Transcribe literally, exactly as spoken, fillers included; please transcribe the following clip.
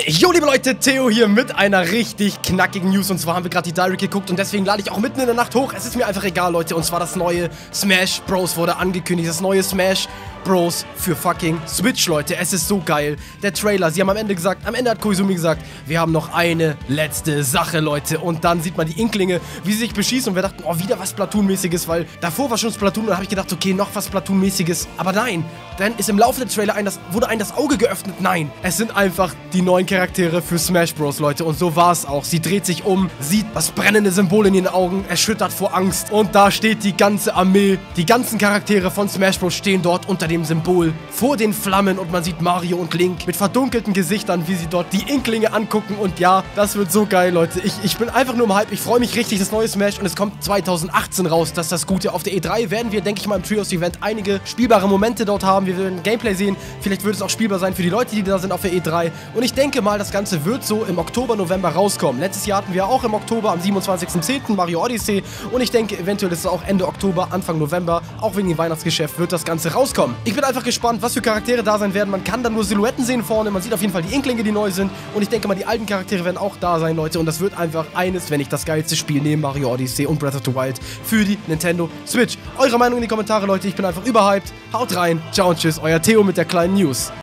Jo, liebe Leute, Theo hier mit einer richtig knackigen News. Und zwar haben wir gerade die Direct geguckt und deswegen lade ich auch mitten in der Nacht hoch. Es ist mir einfach egal, Leute. Und zwar das neue Smash Bros. Wurde angekündigt. Das neue Smash Bros. Für fucking Switch, Leute. Es ist so geil. Der Trailer, sie haben am Ende gesagt, am Ende hat Koizumi gesagt, wir haben noch eine letzte Sache, Leute. Und dann sieht man die Inklinge, wie sie sich beschießen. Und wir dachten, oh, wieder was Splatoon-mäßiges, weil davor war schon Splatoon. Und dann habe ich gedacht, okay, noch was Splatoon-mäßiges. Aber nein, dann ist im Laufe des Trailer ein, das, wurde ein das Auge geöffnet. Nein, es sind einfach die neuen Charaktere für Smash Bros, Leute. Und so war es auch. Sie dreht sich um, sieht das brennende Symbol in ihren Augen, erschüttert vor Angst. Und da steht die ganze Armee. Die ganzen Charaktere von Smash Bros stehen dort unter dem Symbol vor den Flammen. Und man sieht Mario und Link mit verdunkelten Gesichtern, wie sie dort die Inklinge angucken. Und ja, das wird so geil, Leute. Ich, ich bin einfach nur im Hype. Ich freue mich richtig, das neue Smash. Und es kommt zweitausendachtzehn raus. Das ist das Gute. Auf der E drei werden wir, denke ich mal, im Trios-Event einige spielbare Momente dort haben. Wir werden Gameplay sehen. Vielleicht wird es auch spielbar sein für die Leute, die da sind auf der E drei. Und ich denke mal, das Ganze wird so im Oktober, November rauskommen. Letztes Jahr hatten wir auch im Oktober, am siebenundzwanzigsten zehnten Mario Odyssey. Und ich denke, eventuell ist es auch Ende Oktober, Anfang November, auch wegen dem Weihnachtsgeschäft, wird das Ganze rauskommen. Ich bin einfach gespannt, was für Charaktere da sein werden. Man kann dann nur Silhouetten sehen vorne. Man sieht auf jeden Fall die Inklinge, die neu sind. Und ich denke mal, die alten Charaktere werden auch da sein, Leute. Und das wird einfach eines, wenn nicht das geilste Spiel neben Mario Odyssey und Breath of the Wild für die Nintendo Switch. Eure Meinung in die Kommentare, Leute. Ich bin einfach überhyped. Haut rein. Ciao und tschüss. Euer Theo mit der kleinen News.